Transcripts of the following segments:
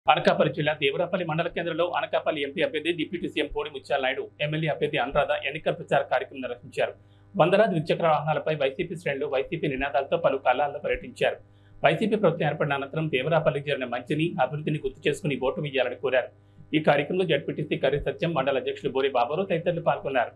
అనకాపల్లి జిల్లా దేవరాపల్లి మండల కేంద్రంలో అనకాపల్లి ఎంపీ అభ్యర్థి deputy CM Kodi Mutyala Naidu, MLA అభ్యర్థి అనురాధ ఎన్నికల ప్రచార కార్యక్రమం నిర్వహించారు. వందలాది ద్విచక్ర వాహనాలపై వైసీపీ శ్రేణులు వైసీపీ నినాదాలతో పలు కళాల్లో పర్యటించారు. వైసీపీ ప్రభుత్వం ఏర్పడిన అనంతరం దేవరాపల్లికి జరిగిన మంచిని, అభివృద్ధిని గుర్తు చేసుకుని ఓటు వేయాలని కోరారు. ఈ కార్యక్రమంలో జడ్పీటీసీ కర్రీ సత్యం, మండల అధ్యక్షులు బోరి బాబురావు తదితరులు పాల్గొన్నారు.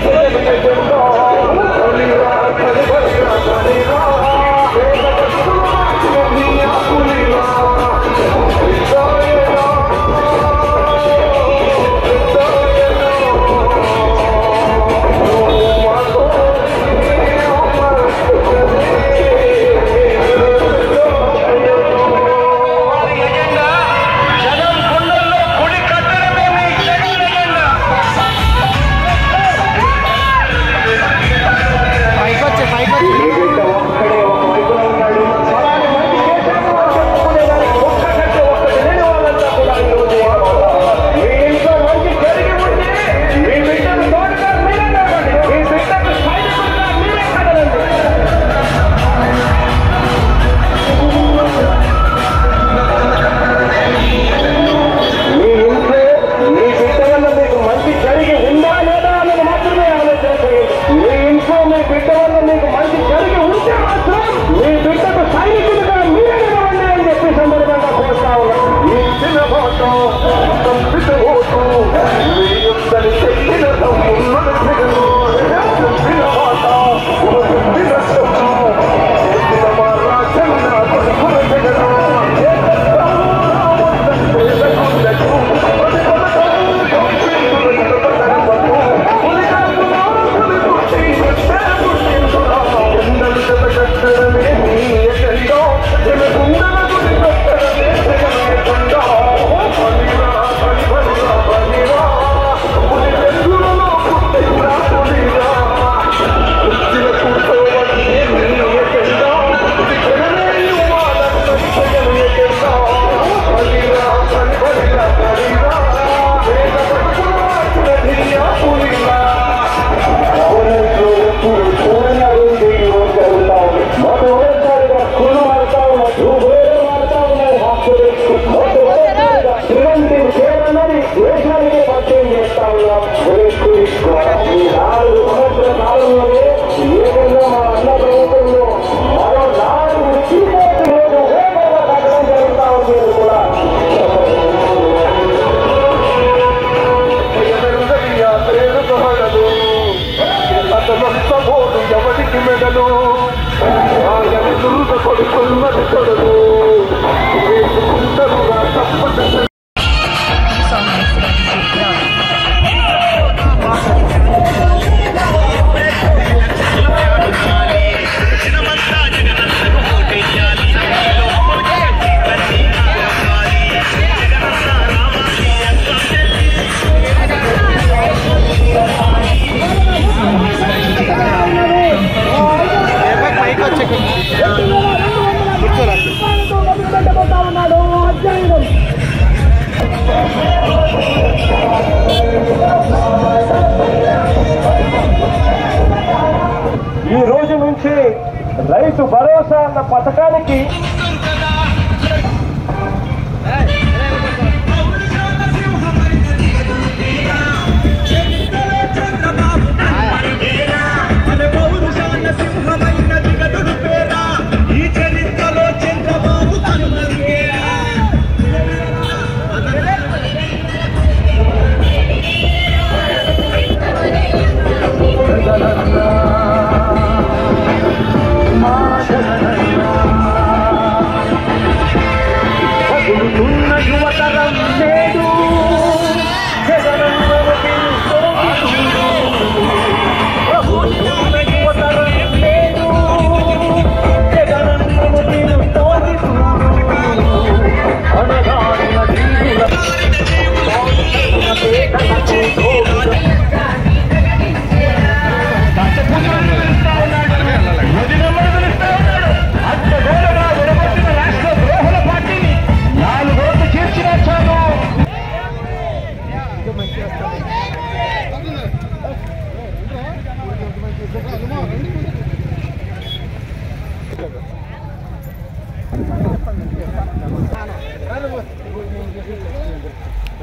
ఈ రోజు నుంచి రైతు భరోసా అన్న పథకానికి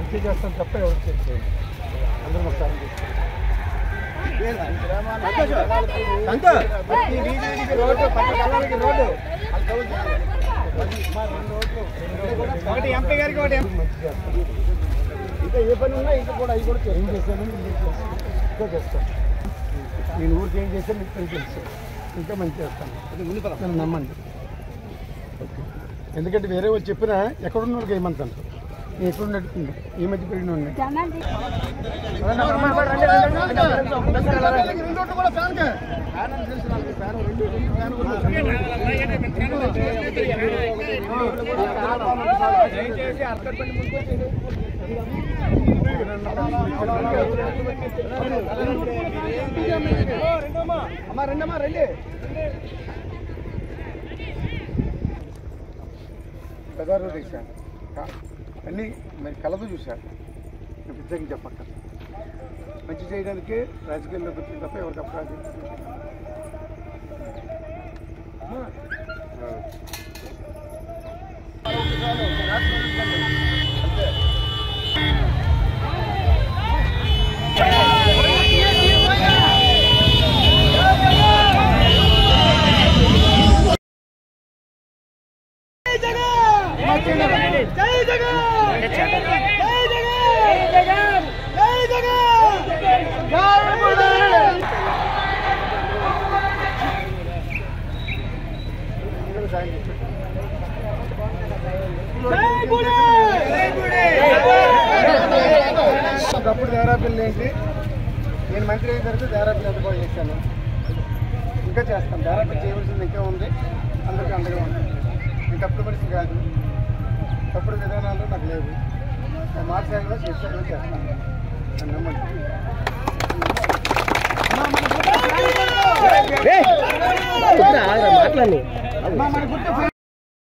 మంచి చేస్తాను తప్ప ఎవరు చేసేది అందరం ఒకసారి రోడ్డు ఎంపీ గారికి ఒకటి ఇంకా ఏ పని ఉన్నా ఇంకా కూడా అవి కూడా ఏం చేశాను ఇంకా చేస్తాను నేను ఊరికి ఏం చేశాను మీకు పని తెలుసు ఇంకా మంచి చేస్తాను నన్ను నమ్మండి ఎందుకంటే వేరే వాళ్ళు చెప్పినా ఎక్కడున్న వాళ్ళకి ఏమంటాను నేను ఎక్కడ నడుపుతుంది ఈ మధ్య పెరిగిన రెండమ్మా రండి పెదారు తీశాను అన్నీ మరి కలదు చూశాను ప్రత్యేకంగా చెప్పక్క మంచి చేయడానికి రాజకీయాల్లోకి వచ్చింది తప్ప ఎవరికి అపరాధం ఒకప్పుడు దేవరాపల్లి ఏంటి నేను మంత్రి అయిన తర్వాత దేవరాపల్లి ఎంత కూడా చేశాను ఇంకా చేస్తాను దేవరాపల్లి చేయవలసింది ఇంకా ఉంది అందరికీ అండగా ఉంది ఇది తప్పుడు పరిస్థితి కాదు తప్పుడు విధానాలు నాకు లేవు మార్చాలో చేస్తాను చేస్తాను నన్ను నమ్మండి మాట్లాడి